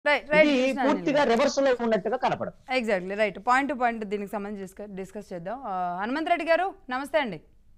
Right ఇది right Krishnanjali పూర్తిగా reverse లో ఉన్నట్టుగా కనపడదు. Exactly right point to point దీనికి సంబంధించి డిస్కస్ చేద్దాం. హనుమంత్ రెడ్డి గారు నమస్తే అండి.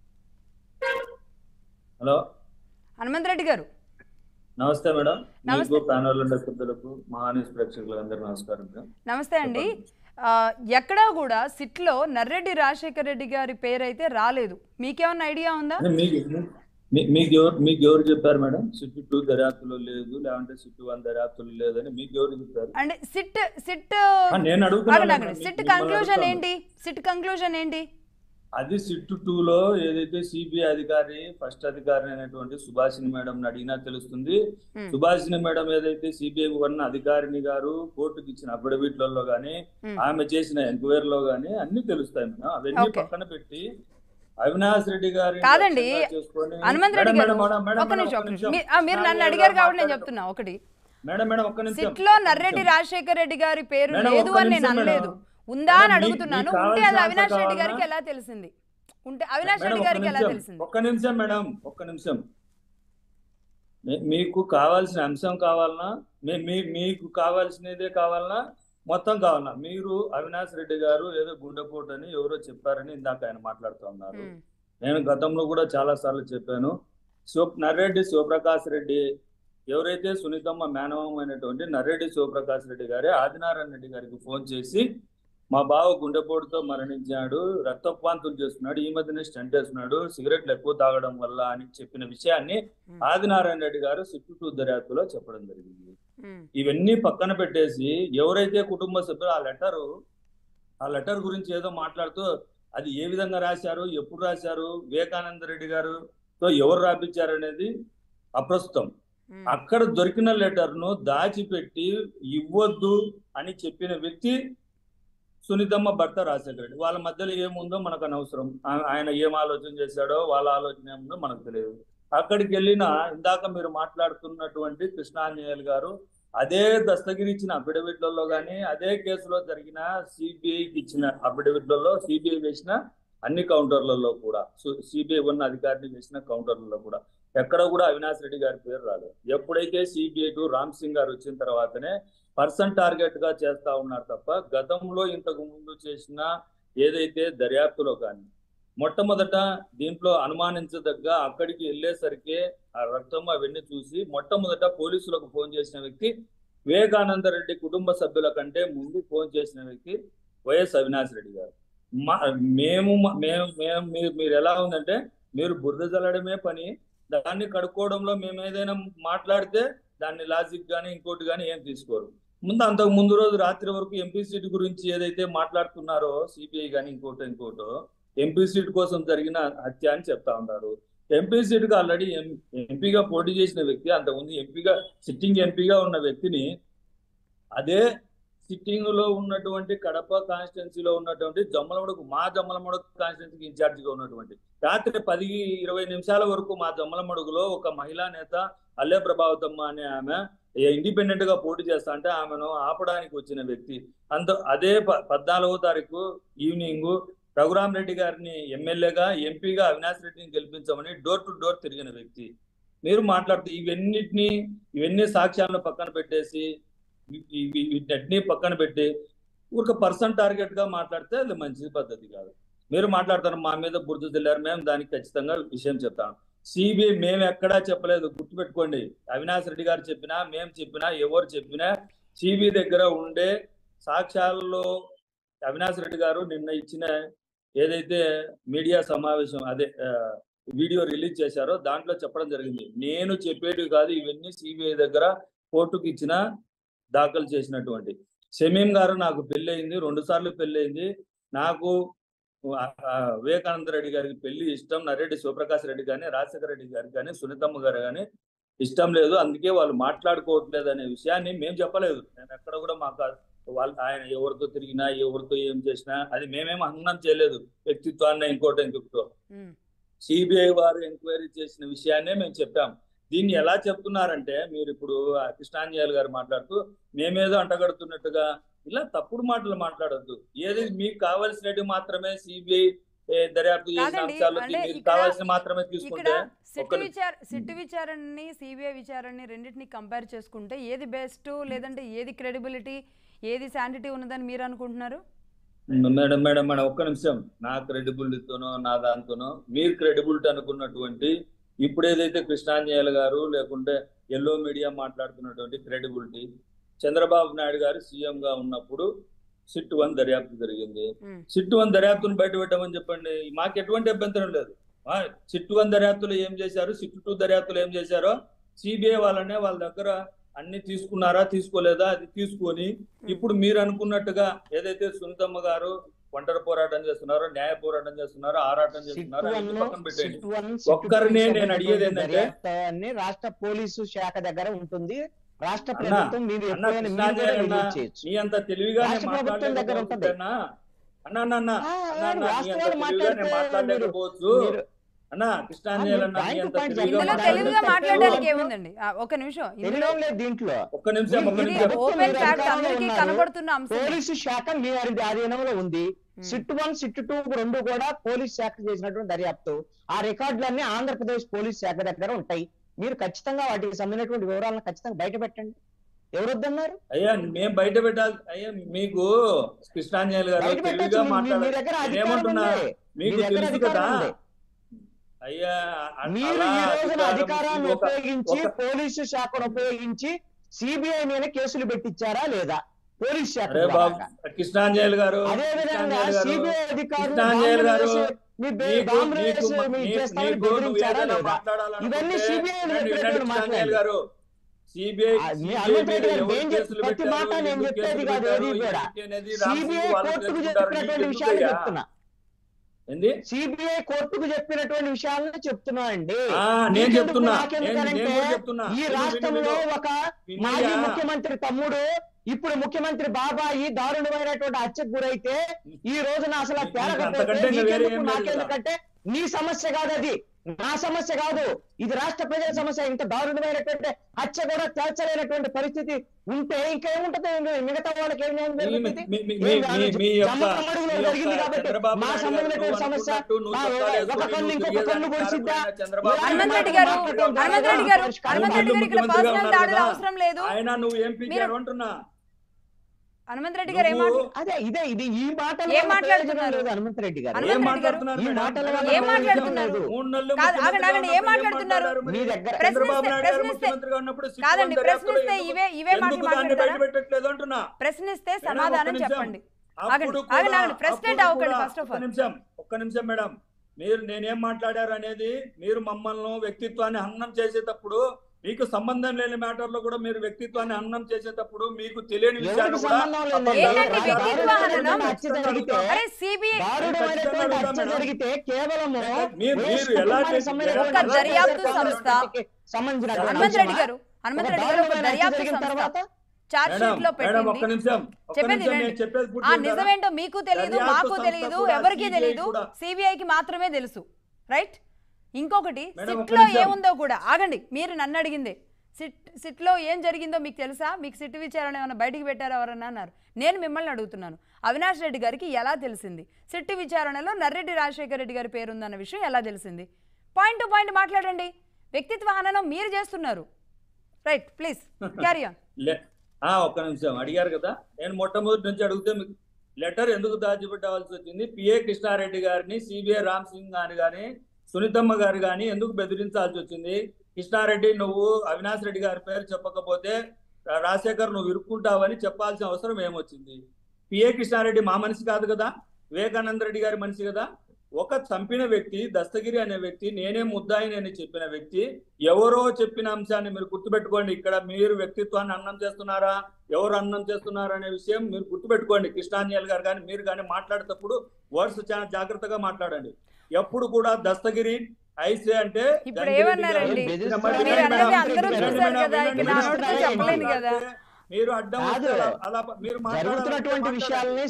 హలో హనుమంత్ రెడ్డి గారు నమస్తే మేడం. నమస్తే. మీకు ప్యానల్ ఉండే పెద్దలకు మహాన్యూస్ ప్రేక్షకులందరూ నమస్కారం. నమస్తే అండి. ఎక్కడా కూడా సిట్లో నర్రెడ్డి రాజశేఖర్ రెడ్డి గారి పేరు అయితే రాలేదు. మీకేమన్నా ఐడియా ఉందా? మీకు ఎవరు చెప్పారు మేడం? సిట్ 2 దర్యాప్తులో లేదు, లేదంటే సిట్ 1 దర్యాప్తులో లేదని మీకు ఎవరు చెప్పారు? అంటే సిట్ నేను అడుగుతున్నాను. సిట్ కంక్లూజన్ ఏంటి? సిట్ కంక్లూజన్ ఏంటి? అది సిట్ 2లో ఏదైతే సిబిఐ అధికారి ఫస్ట్ అధికారి అయినటువంటి సుభాషిణి మేడం అడిగినా తెలుస్తుంది. సుభాషిణి మేడం ఏదైతే సిబిఐ 1 అధికారిని గారు కోర్టుకి ఇచ్చిన అఫిడవిట్లలో గానీ ఆమె చేసిన ఎంక్వైరీలో గానీ అన్ని తెలుస్తాయి మేడం. అవన్నీ పక్కన పెట్టి అవినాష్ రెడ్డి గారి కాదండి హనుమంత్ రెడ్డి గారు ఒక నిమిషం మీరు నన్ను అడిగారు కాబట్టి నేను చెప్తున్నా. ఒకటి సిట్ లో నర్రెడ్డి రాజశేఖర్ రెడ్డి గారి పేరు లేదు అని నేను అనలేదు, ఉందా అని అడుగుతున్నాను. ఉంటే అది అవినాష్ రెడ్డి గారికి ఎలా తెలిసింది? ఉంటే అవినాష్ రెడ్డి గారికి ఎలా తెలిసింది? ఒక్క నిమిషం మేడం, ఒక్క నిమిషం. మీకు కావాల్సిన అంశం కావాలన్నా, మీకు కావాల్సినదే కావాలన్నా, మొత్తం కావాలన్నా, మీరు అవినాష్ రెడ్డి గారు ఏదో గుండెపోటు అని ఎవరో చెప్పారని ఇందాక ఆయన మాట్లాడుతూ ఉన్నారు. నేను గతంలో కూడా చాలా సార్లు చెప్పాను. నర్రెడ్డి శివప్రకాష్ రెడ్డి ఎవరైతే సునీతమ్మ మేనమామ అయినటువంటి నర్రెడ్డి శివప్రకాష్ రెడ్డి గారే ఆదినారాయణ రెడ్డి గారికి ఫోన్ చేసి మా బావ గుండెపోటుతో మరణించాడు, రక్తపాంతులు చేస్తున్నాడు, ఈ మధ్యనే స్టంట్ వేస్తున్నాడు, సిగరెట్లు ఎక్కువ తాగడం వల్ల అని చెప్పిన విషయాన్ని ఆదినారాయణ రెడ్డి గారు సిట్ 2 దర్యాప్తులో చెప్పడం జరిగింది. ఇవన్నీ పక్కన పెట్టేసి ఎవరైతే కుటుంబ సభ్యులు ఆ లెటర్ గురించి ఏదో మాట్లాడుతూ అది ఏ విధంగా రాశారు, ఎప్పుడు రాశారు, వివేకానంద రెడ్డి గారుతో ఎవరు రాపించారు అనేది అప్రస్తుతం. అక్కడ దొరికిన లెటర్ను దాచిపెట్టి ఇవ్వద్దు అని చెప్పిన వ్యక్తి సునీతమ్మ భర్త రాజశేఖర రెడ్డి. వాళ్ళ మధ్యలో ఏముందో మనకు అనవసరం. ఆయన ఏం ఆలోచన చేశాడో వాళ్ళ ఆలోచన ఏముందో మనకు తెలియదు. అక్కడికి వెళ్ళిన ఇందాక మీరు మాట్లాడుతున్నటువంటి కృష్ణాంజనేయులు గారు అదే దస్తగిరి ఇచ్చిన అఫిడవిట్లలో కానీ అదే కేసులో జరిగిన సిబిఐకి ఇచ్చిన అఫిడవిట్లలో సిబిఐ వేసిన అన్ని కౌంటర్లలో కూడా సిబిఐ 1 అధికారిని వేసిన కౌంటర్లలో కూడా ఎక్కడ కూడా అవినాష్ రెడ్డి గారి పేరు రాలేదు. ఎప్పుడైతే సిబిఐ 2 రామ్ సింగ్ గారు వచ్చిన తర్వాతనే పర్సన్ టార్గెట్ గా చేస్తా ఉన్నారు తప్ప గతంలో ఇంతకు ముందు చేసిన ఏదైతే దర్యాప్తులో కానీ మొట్టమొదట దీంట్లో అనుమానించదగ్గ అక్కడికి వెళ్ళేసరికి ఆ రక్తం అవన్నీ చూసి మొట్టమొదట పోలీసులకు ఫోన్ చేసిన వ్యక్తి వివేకానంద రెడ్డి కుటుంబ సభ్యుల కంటే ముందు ఫోన్ చేసిన వ్యక్తి వైఎస్ అవినాష్ రెడ్డి గారు. మీరు ఎలా ఉందంటే మీరు బురద జల్లడమే పని, దాన్ని కడుక్కోవడంలో మేము ఏదైనా మాట్లాడితే దాన్ని లాజిక్ కానీ ఇంకోటి కానీ ఏం తీసుకోరు. అంతకు ముందు రోజు రాత్రి వరకు ఎంపీ సీట్ గురించి ఏదైతే మాట్లాడుతున్నారో సిబిఐ కానీ ఇంకోటో ఎంపీ సీట్ కోసం జరిగిన హత్య అని చెప్తా ఉన్నారు. ఎంపీ సీట్కి ఆల్రెడీ ఎంపీగా పోటీ చేసిన వ్యక్తి, అంతకుముందు సిట్టింగ్ ఎంపీగా ఉన్న వ్యక్తిని అదే సిట్టింగ్ లో ఉన్నటువంటి కడప కాన్స్టిట్యున్సీలో ఉన్నటువంటి మా జమ్మలమడుగు కాన్స్టిట్యున్సీకి ఇన్ఛార్జిగా ఉన్నటువంటి రాత్రి 10-20 నిమిషాల వరకు మా జమ్మలమడుగులో ఒక మహిళా నేత అల్లె ప్రభావతమ్మ అనే ఆమె ఇండిపెండెంట్ గా పోటీ చేస్తా అంటే ఆమెను ఆపడానికి వచ్చిన వ్యక్తి. అదే 14వ తారీఖు ఈవినింగ్ రఘురామ్ రెడ్డి గారిని ఎమ్మెల్యేగా ఎంపీగా అవినాష్ రెడ్డిని గెలిపించమని డోర్ టు డోర్ తిరిగిన వ్యక్తి. మీరు మాట్లాడుతూ ఇవన్నీ సాక్ష్యాలను పక్కన పెట్టేసి వీటన్నిటినీ పక్కన పెట్టి ఒక పర్సన్ టార్గెట్ గా మాట్లాడితే అది మంచి పద్ధతి కాదు. మీరు మాట్లాడతారు మా మీద బురద జల్లారు, మేము దానికి ఖచ్చితంగా విషయం చెప్తాం. సిబిఐ మేము ఎక్కడా చెప్పలేదు, గుర్తుపెట్టుకోండి. అవినాష్ రెడ్డి గారు చెప్పినా మేము చెప్పినా ఎవరు చెప్పినా సిబిఐ దగ్గర ఉండే సాక్ష్యాలలో అవినాష్ రెడ్డి గారు నిన్న ఇచ్చిన ఏదైతే మీడియా సమావేశం అదే వీడియో రిలీజ్ చేశారో దాంట్లో చెప్పడం జరిగింది. నేను చెప్పేటివి కాదు, ఇవన్నీ సిబిఐ దగ్గర కోర్టుకు ఇచ్చిన దాఖలు చేసినటువంటి. షమీం గారు నాకు పెళ్ళయింది, 2 సార్లు పెళ్ళయింది. నాకు వివేకానంద రెడ్డి గారికి పెళ్లి ఇష్టం, నర్రెడ్డి శివప్రకాష్ రెడ్డి కానీ రాజశేఖర రెడ్డి గారికి కానీ సునీతమ్మ గారు కానీ ఇష్టం లేదు, అందుకే వాళ్ళు మాట్లాడుకోవట్లేదు అనే విషయాన్ని మేము చెప్పలేదు. నేను ఎక్కడ కూడా ఆయన ఎవరితో తిరిగినా ఎవరితో ఏం చేసినా అది మేమేమో హననం చేయలేదు, వ్యక్తిత్వాన్ని ఇంకోటో. సిబిఐ వారు ఎంక్వైరీ చేసిన విషయాన్నే మేము చెప్పాం. దీన్ని ఎలా చెప్తున్నారంటే మీరు ఇప్పుడు కృష్ణాంజనేయులు గారు మాట్లాడుతూ మేమేదో అంటగడుతున్నట్టుగా ఇలా తప్పుడు మాటలు మాట్లాడొద్దు. ఏది మీకు కావాల్సినట్టు మాత్రమే సిబిఐ దర్యాప్తు చేసిన కాదండి, అంశాలు అంటే మీరు ఇక్కడ కావాల్సిన మాత్రమే ఇక్కడ తీసుకుంటే సిట్ విచారణని సిబిఐ విచారణని రెండింటిని కంపేర్ చేసుకుంటే ఏది బెస్ట్, లేదంటే ఏది క్రెడిబిలిటీ, ఏది శాంటిటీ ఉన్నదని మీరు అనుకుంటున్నారు? మేడం మేడం మేడం ఒక్క నిమిషం. నా క్రెడిబిలిటీతోనో నా దాంతోనో మీరు క్రెడిబిలిటీ అనుకున్నటువంటి ఇప్పుడు ఏదైతే కృష్ణాంజనేయులు గారు లేకుంటే ఎల్లో మీడియా మాట్లాడుతున్నటువంటి క్రెడిబిలిటీ, చంద్రబాబు నాయుడు గారు సీఎం గా ఉన్నప్పుడు సిట్ 1 దర్యాప్తు జరిగింది. సిట్ 1 దర్యాప్తును బయట పెట్టమని చెప్పండి, మాకు ఎటువంటి అభ్యంతరం లేదు. సిట్ 1 దర్యాప్తులు ఏం చేశారు, సిట్ 2 దర్యాప్తులు ఏం చేశారో సిబిఐ వాళ్ళనే వాళ్ళ దగ్గర అన్ని తీసుకున్నారా తీసుకోలేదా అది తీసుకొని ఇప్పుడు మీరు అనుకున్నట్టుగా ఏదైతే సునీతమ్మ గారు ఒంటరి పోరాటం చేస్తున్నారో, న్యాయ పోరాటం చేస్తున్నారో, ఆరాటం చేస్తున్నారో పక్కన పెట్టండి. ఒక్కరినే నేను అడిగేది ఏంటంటే రాష్ట్ర పోలీసు శాఖ దగ్గర ఉంటుంది. రాష్ట్ర ప్రభుత్వం మీరు నీ అంత తెలివిగా మాట్లాడలేకపోవచ్చు అన్నా. కృష్ణాంజనేయులు తెలివిగా మాట్లాడడానికి ఏముందండి? ఒక నిమిషం, దీంట్లో ఒక్క నిమిషం ఓపెన్ ఫ్యాక్ట్ అందరికీ కనబడుతున్న అంశం. పోలీసు శాఖ మీ ఆధీనంలో ఉంది. సిట్ 1 సిట్ 2 రెండు కూడా పోలీస్ శాఖ చేసినటువంటి దర్యాప్తు. ఆ రికార్డులన్నీ ఆంధ్రప్రదేశ్ పోలీస్ శాఖ దగ్గర ఉంటాయి. మీరు ఖచ్చితంగా వాటికి సంబంధించినటువంటి వివరాలను ఖచ్చితంగా బయట పెట్టండి. ఎవరు వద్దన్నారు? అయ్యా మేము బయట పెట్టాలి. అయ్యా మీకు కృష్ణాంజనేయులు గారు తెలివిగా మాట్లాడారుంటున్నా, మీకు తెలుసు కదా అయ్యా. మీరు ఈ రోజున అధికారాన్ని ఉపయోగించి పోలీసు శాఖను ఉపయోగించి సిబిఐ మీద కేసులు పెట్టించారా లేదా? పోలీస్ శాఖ కృష్ణాంజనేయులు గారు, అదేవిధంగా సిబిఐ అధికారులు ఇవన్నీ సిబిఐ గారు ప్రతి మాట నేను చెప్పేది కాదు. ఏది కూడా సిబిఐ కోర్టుకు చెప్పినటువంటి విషయాలు చెప్తున్నా. సిబిఐ కోర్టుకు చెప్పినటువంటి విషయాలను చెప్తున్నా అండి. నేను చెప్తున్నా. ఈ రాష్ట్రంలో ఒక మాజీ ముఖ్యమంత్రి తమ్ముడు ఇప్పుడు ముఖ్యమంత్రి బాబాయి దారుణమైనటువంటి హత్యకు గురైతే ఈ రోజున అసలు నాకెందుకంటే నీ సమస్య కాదు, అది నా సమస్య కాదు, ఇది రాష్ట్ర ప్రజల సమస్య. ఇంత దారుణమైనటువంటి హత్య కూడా తేల్చలేనటువంటి పరిస్థితి ఉంటే ఇంకేముంటది? మిగతా వాళ్ళకి ఏం జరిగింది కాబట్టి మా సంబంధించిన సమస్య ఒక కన్ను ఇంకొక కన్ను పొడిచిద్దా? హనుమంత్ రెడ్డి గారు ఇక్కడ పర్సనల్ దాడులు అవసరం లేదు. హనుమంత్ రెడ్డి గారు అదే ఇదే ఇది ఈ మాటలు ఏం మాట్లాడుతున్నారు? హనుమంత్ రెడ్డి గారు ఏం మాట్లాడుతున్నారు? ఏం మాట్లాడుతున్నారు? మీ దగ్గర కాదండి, ప్రశ్నిస్తే ఇవే మాటలు మాట్లాడతారా? ప్రశ్నిస్తే సమాధానం చెప్పండి. ప్రెసిడెంట్ అవ్వకండి ఫస్ట్ ఆఫ్ ఆల్. ఒక్క నిమిషం మేడం. మీరు నేనేం మాట్లాడారు అనేది మీరు మమ్మల్ని వ్యక్తిత్వాన్ని హననం చేసేటప్పుడు, మీకు సంబంధం లేని మ్యాటర్ లో కూడా మీరు వ్యక్తిత్వాన్ని హననం చేసేటప్పుడు మీకు తెలియని విషయాలు జరిగితే కేవలం ఒక దర్యాప్తు సంస్థ హనుమంత్ రెడ్డి గారు ఒక దర్యాప్తు సంస్థ చార్జ్ షీట్ లో పెట్టింది. నిజమేంటో మీకు తెలియదు, మాకు తెలియదు, ఎవరికి తెలియదు, సిబిఐకి మాత్రమే తెలుసు. రైట్? ఇంకొకటి, సిట్ లో ఏముందో కూడా ఆగండి. మీరు నన్ను అడిగింది సిట్ లో ఏం జరిగిందో మీకు తెలుసా? మీకు సిట్ విచారణ ఏమైనా బయటికి పెట్టారా ఎవరన్నా అన్నారు. నేను మిమ్మల్ని అడుగుతున్నాను, అవినాష్ రెడ్డి గారికి ఎలా తెలిసింది సిట్ విచారణలో నర్రెడ్డి రాజశేఖర రెడ్డి గారి పేరుందన్న విషయం ఎలా తెలిసింది? పాయింట్ టు పాయింట్ మాట్లాడండి. వ్యక్తిత్వ హననం మీరు చేస్తున్నారు. Right, please carry on. ఒక్క నిమిషం. అడిగారు కదా, నేను మొట్టమొదటి నుంచి అడిగితే మీకు లెటర్ ఎందుకు దాచిపెట్టవలసి వచ్చింది? పిఏ కృష్ణారెడ్డి గారిని, సిబిఐ రామ్ సింగ్ గారిని కానీ, సునీతమ్మ గారు కానీ ఎందుకు బెదిరించాల్సి వచ్చింది? కృష్ణారెడ్డి నువ్వు అవినాష్ రెడ్డి గారి పేరు చెప్పకపోతే రాజశేఖర్ నువ్వు ఇరుక్కుంటావని చెప్పాల్సిన అవసరం ఏమొచ్చింది? పిఏ కృష్ణారెడ్డి మా మనిషి కాదు కదా, వివేకానంద రెడ్డి గారి మనిషి కదా. ఒక చంపిన వ్యక్తి దస్తగిరి అనే వ్యక్తి, నేనే ముద్దాయిని అని చెప్పిన వ్యక్తి, ఎవరో చెప్పిన అంశాన్ని మీరు గుర్తుపెట్టుకోండి. ఇక్కడ మీరు వ్యక్తిత్వాన్ని అన్నం చేస్తున్నారా, ఎవరు అన్నం చేస్తున్నారా అనే విషయం మీరు గుర్తుపెట్టుకోండి. కృష్ణాంజనేయులు గారు కానీ మీరు కానీ మాట్లాడేటప్పుడు వర్డ్స్ చాలా జాగ్రత్తగా మాట్లాడండి. ఎప్పుడు కూడా దస్తగిరి ఐసే అంటే మీరు అడ్డం అలా మీరు మాట్లాడుతున్నటువంటి విషయాలని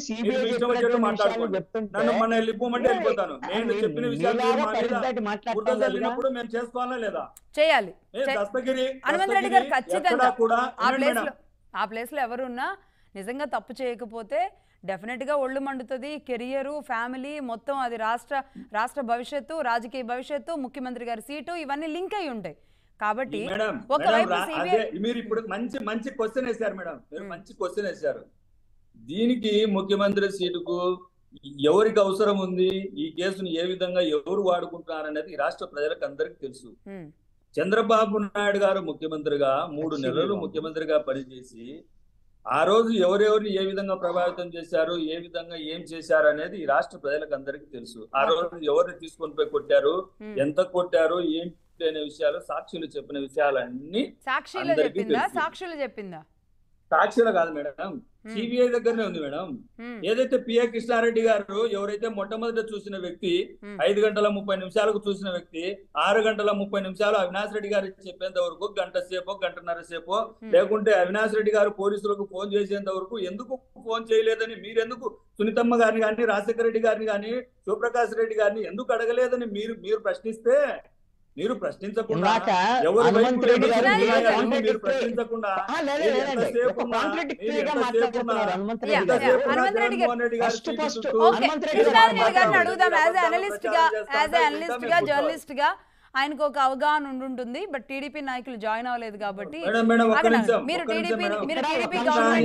నన్ను మన వెళ్ళిపోమంటే వెళ్ళిపోతాను. నేను చెప్పిన విషయాలు చదివినప్పుడు మేము చేసుకోవాలా లేదా? చేయాలి. దస్తగిరి హనుమంత్ రెడ్డి గారు ఖచ్చితంగా కూడా ఆ ప్లేస్ లో ఎవరున్నా నిజంగా తప్పు చేయకపోతే డెఫినెట్గా ఒళ్ళు మండుతుంది. కెరియరు, ఫ్యామిలీ మొత్తం, అది రాష్ట్ర భవిష్యత్తు, రాజకీయ భవిష్యత్తు, ముఖ్యమంత్రి గారి సీటు, ఇవన్నీ లింక్ అయి ఉంటాయి. కాబట్టి ఒకవైపు మీరు ఇప్పుడు మంచి క్వశ్చన్ వేశారు మేడం, మీరు మంచి క్వశ్చన్ వేశారు. దీనికి ముఖ్యమంత్రి సీటుకు ఎవరికి అవసరం ఉంది, ఈ కేసును ఏ విధంగా ఎవరు వాడుకుంటున్నారు అనేది ఈ రాష్ట్ర ప్రజలకు అందరికీ తెలుసు. చంద్రబాబు నాయుడు గారు ముఖ్యమంత్రిగా 3 నెలలు ముఖ్యమంత్రిగా పనిచేసి ఆ రోజు ఎవరెవరిని ఏ విధంగా ప్రభావితం చేశారు, ఏ విధంగా ఏం చేశారు అనేది ఈ రాష్ట్ర ప్రజలకు అందరికీ తెలుసు. ఆ రోజు ఎవరిని తీసుకొని పోయి కొట్టారు, ఎంత కొట్టారు, ఏంటి అనే విషయాలు సాక్షులు చెప్పిన విషయాలన్నీ సాక్షులు చెప్పిందా? సాక్షులు కాదు మేడం, సిబిఐ దగ్గరనే ఉంది మేడం. ఏదైతే పిఏ కృష్ణారెడ్డి గారు ఎవరైతే మొట్టమొదట చూసిన వ్యక్తి, 5 గంటల 30 నిమిషాలకు చూసిన వ్యక్తి, 6 గంటల 30 నిమిషాలు అవినాష్ రెడ్డి గారు చెప్పేంత వరకు, గంట సేపో గంటన్నర సేపో, లేకుంటే అవినాష్ రెడ్డి గారు పోలీసులకు ఫోన్ చేసేంత వరకు ఎందుకు ఫోన్ చేయలేదని, మీరెందుకు సునీతమ్మ గారిని కానీ, రాజశేఖర రెడ్డి గారిని కానీ, శివప్రకాష్ రెడ్డి గారిని ఎందుకు అడగలేదని మీరు ప్రశ్నిస్తే, మీరు ప్రశ్నించకుండా హనుమంతరెడ్డి జర్నలిస్ట్ గా ఆయనకు ఒక అవగాహన ఉంటుంది. బట్ టీడీపీ నాయకులు జాయిన్ అవ్వలేదు కాబట్టి మీరు టీడీపీ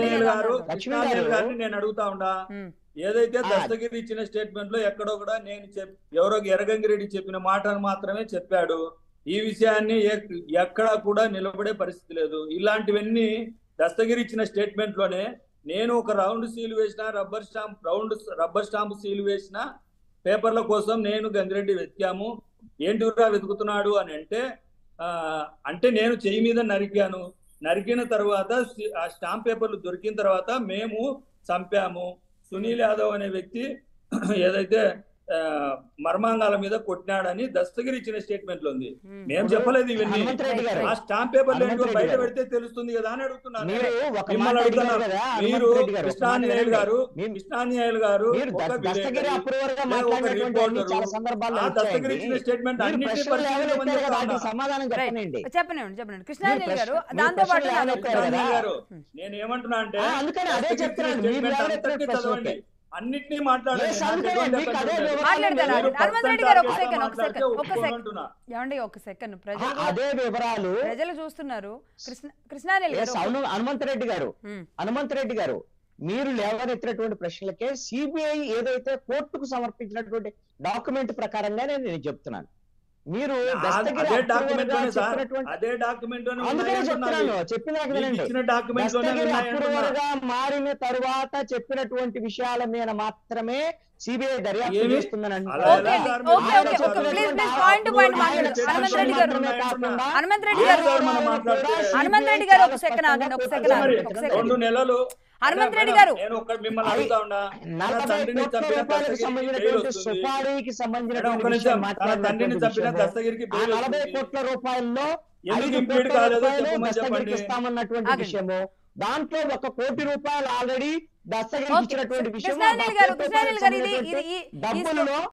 నేను అడుగుతా ఉండా, ఏదైతే దస్తగిరి ఇచ్చిన స్టేట్మెంట్ లో ఎక్కడో కూడా నేను ఎవరో ఎర్రగంగిరెడ్డి చెప్పిన మాటను మాత్రమే చెప్పాడు, ఈ విషయాన్ని ఎక్కడా కూడా నిలబడే పరిస్థితి లేదు. ఇలాంటివన్నీ దస్తగిరి ఇచ్చిన స్టేట్మెంట్ లోనే నేను ఒక రౌండ్ సీల్ వేసిన, రబ్బర్ స్టాంప్ సీల్ వేసిన పేపర్ల కోసం నేను గంగిరెడ్డి వెతికాము. ఏంటిరా వెతుకుతున్నాడు అని అంటే నేను చెయ్యి మీద నరికాను, నరికిన తర్వాత ఆ స్టాంప్ పేపర్లు దొరికిన తర్వాత మేము చంపాము. సునీల్ యాదవ్ అనే వ్యక్తి ఏదైతే మర్మాంగాల మీద కొట్టినాడని దస్తగిరి ఇచ్చిన స్టేట్మెంట్ లో ఉంది. మేము చెప్పలేదు ఇవన్నీ, ఆ స్టాంప్ పేపర్లు ఏంటో బయట పెడితే తెలుస్తుంది కదా అని అడుగుతున్నాను. మిమ్మల్ని అడుగుతున్నారు, మీరు కృష్ణాంజనేయులు గారు దస్తగిరి ఇచ్చిన స్టేట్మెంట్ అన్నింటినీ చెప్పండి కృష్ణాంజనేయులు గారు. దాంతో పాటు నేను ఏమంటున్నా అంటే చదవండి, అన్నిటినీ మాట్లాడారు. ఒక సెకండ్ ప్రజలు చూస్తున్నారు. హనుమంతరెడ్డి గారు మీరు లేవనెత్తినటువంటి ప్రశ్నలకే సిబిఐ ఏదైతే కోర్టుకు సమర్పించినటువంటి డాక్యుమెంట్ ప్రకారంగా నేను చెప్తున్నాను. మీరు మారిన తరువాత చెప్పినటువంటి విషయాల మీద మాత్రమే సిబిఐ దర్యాప్తు చేస్తుందని హనుమంతరెడ్డి గారు సుపారీకి సంబంధించిన 40 కోట్ల రూపాయల్లో 5 కోట్ల రూపాయలు ఇస్తామన్నటువంటి విషయము, దాంట్లో 1 కోటి రూపాయలు ఆల్రెడీ దస్తగిరికి ఇచ్చినటువంటి విషయం డబ్బులలో